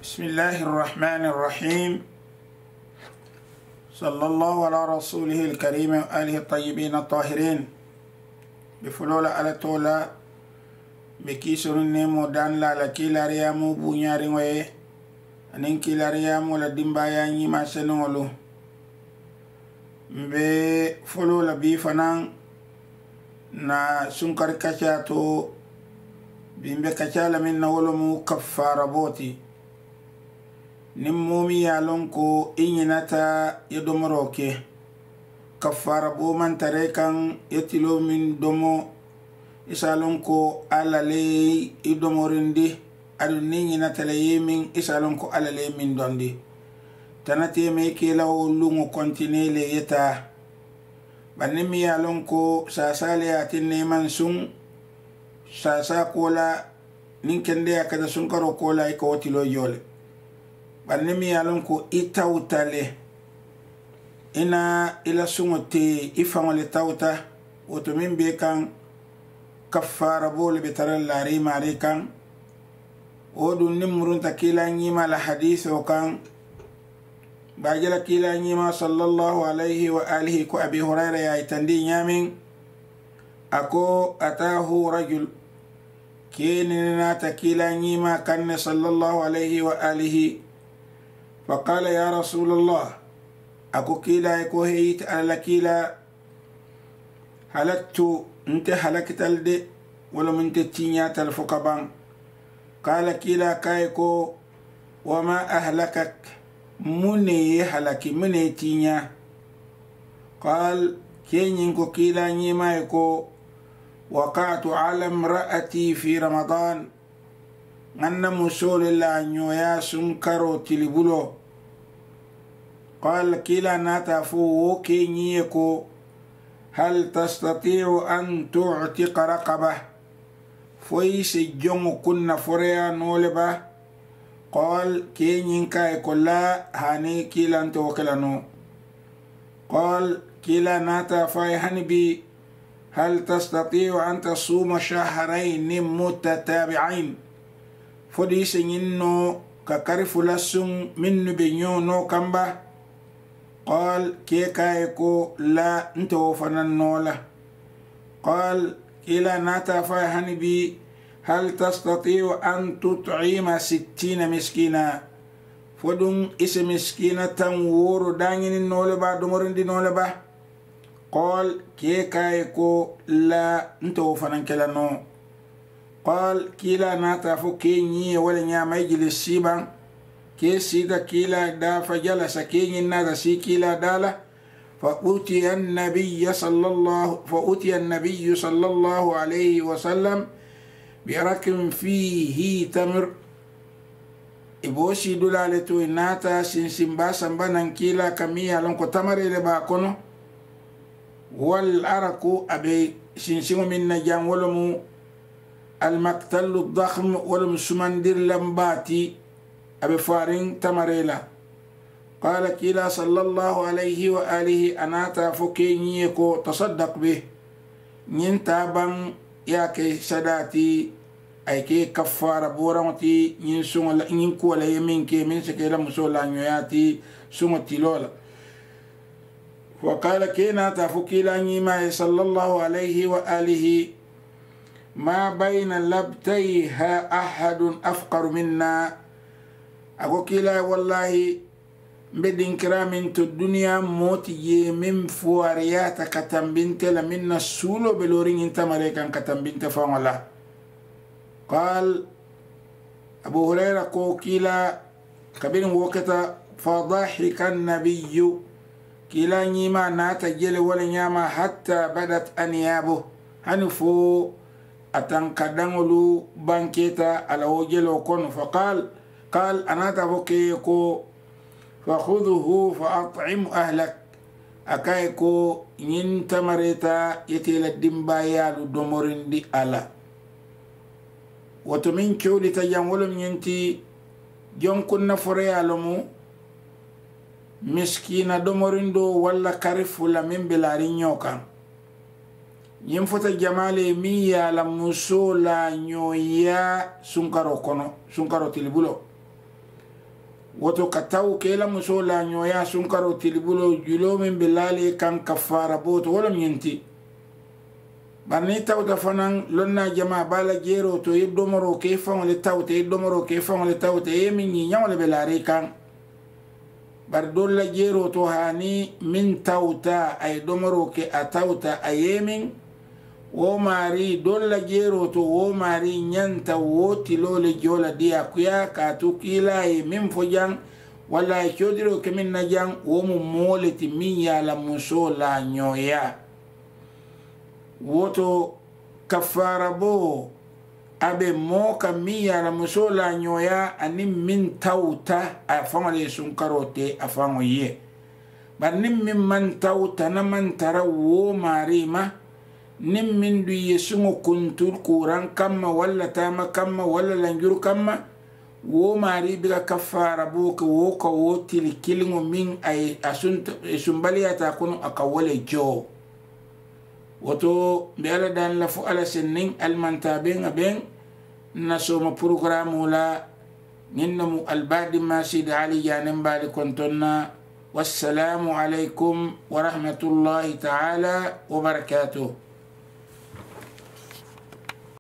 بسم الله الرحمن الرحيم. صلى الله على رسوله الكريم وآله الطيبين الطاهرين. بفلول على تولا بكيسر النمو دان لا لكيلا ريامو بنيارين ويه أنين كيلا ريامو لدنبايا نيما سنولو بفلول بيفنان na sunkar kacha to bimbe kacha la min na wolomu kaffara boti nimmomi yalon ko inyinata yedomoro ke kaffara bo man tare kan yetilo min domo isalon ko alale idomorindi adu ninyinata le yemin isalon ko alale min dondi tanate me ke la wolungo kontine le yeta banni mi yalon ko sasale atin neman sun sasa kola nin kende akada sun karo kola ika wotilo yole banni mi yalon ko itawtale ina ila sungote ifangole tawta woto min be kan kaffara bole betaral lari mari kan odun nimrun takila nyima la hadith o kan باجلا كيلا نيما صلى الله عليه وآله كو أبي هريرة يا تندي نيامين أكو أتاه رجل كيننا تكيلا نيما كان صلى الله عليه وآله فقال يا رسول الله أكو كيلا يكو هيت على كيلا هلكت انت هلكت الدي ولم انت تينيا تلفقبان قال كيلا كايكو وما أهلكك مني هلكي مني تينيا قال كين ينكو كيلا نيما يكو وقعت على امرأتي في رمضان أن مسول الله نيويا سنكرو تلبلو قال كيلا ناتفو كين يكو هل تستطيع أن تعتق رقبة فويس جمو كنا فريا نولبه قال كين كاي كلا هاني كيلا انت وكلانو قال كيلا ناتا فاي هنبي هل تستطيع أن تصوم شهرين متتابعين فدي سنينو ككرف لسن من بنيو نو كمبا قال كي كايكو لا انت وفننولا قال كيلا ناتا فاي هنبي هل تستطيع أن تطعم 60 مسكينا فدون اسم مسكينة تنور دانين النولبا دمرين دي نولبا قال كي كايكو لا انتو فننكلانو قال كيلا ناتافو كي ني ولا نياما يجلس سيبا كي سيدا كيلا دا فجلس كي نادا سي كيلا دالا فأتي النبي صلى الله عليه وسلم بركم فيه تمر إبوشي دلالتو إناتا سنسنبا سنبانا كيلا كمية لنكو تمر لباكونو والأركو أبي سنسنو من نجان ولمو المقتل الضخم ولم سمندر لمباتي أبي فارين تمريلا قال كيلا صلى الله عليه وآله أناتا فكينيكو تصدق به ننتابا yake sadati ay ke kafara boramati nyin sunga nyin ko la yemin ke min se ke la musola nyoyati sunga tilola wa qala kina tafukila nyima sallallahu alayhi wa alihi ma bayna labtayha ahadun afqar minna ako kila wallahi بدين كرامين الدنيا موت يمين فواريات كتم بنت لمن السولو بلورين انت مريكان كتم بنت فاملا قال أبو هريرة كيلا كبير وقتا فضحك النبي كيلا نيما ناتجل ولا نيما حتى بدت أنيابه هنفو أتنكدنغلو بانكيتا على وجل وكون قال أنا تبكيكو فخذه فأطعم أهلك أكايكو ينتمريتا يتيل الدنبايا لدمورين دي ألا وتمين كولي تجان ولم ينتي جون كنا فريا لمو مسكينة دمورين دو ولا كارف ولا من بلارين يوكا ينفت جمالي ميا لمسولا نيويا سنكارو كونو سنكارو تلبولو woto ka taw kela muso la ñoya sunkaro tilibulo julo min be laale kan kafara boto wala ñinti barni tawta fanan lonna jama bala jero to ye domoro ke faŋole tawte ye domoro ke faŋole tawte ye min ñi ñaŋole be laare kan bar dolla jero to hani min tawta ay domoro ke a tawta a yemin wo mari dolla jero to wo mari ñanta wo tilole jola diya kuya ka tu kila ye min fo jang walla codiro ke min na jang wo mu moleti min yala muso la ñoya woto kafara bo abe mo ka min yala muso la ñoya ani min tawta a faŋole sunkarote a faŋo ye bar nin min man tawta na man tara wo mari ma nin min du ye suŋo kuntur kuran kamma walla tama kamma walla lanjur kamma wo mari biga kafara bo ka wo tili kiliŋo min ay sumbaliyata kono aka wole jo woto mbe ala dan la fo ala sen nin almanta ben aben na soma programme la ninna mu albadi masid ali janem bali kontonna wassalamu alaikum wa rahmatullahi ta'ala wa barakatuh.